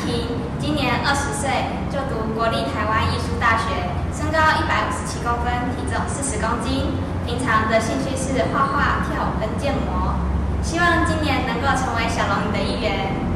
婷，今年20岁，就读国立台湾艺术大学，身高157公分，体重40公斤。平常的兴趣是画画、跳舞跟建模，希望今年能够成为小龙女的一员。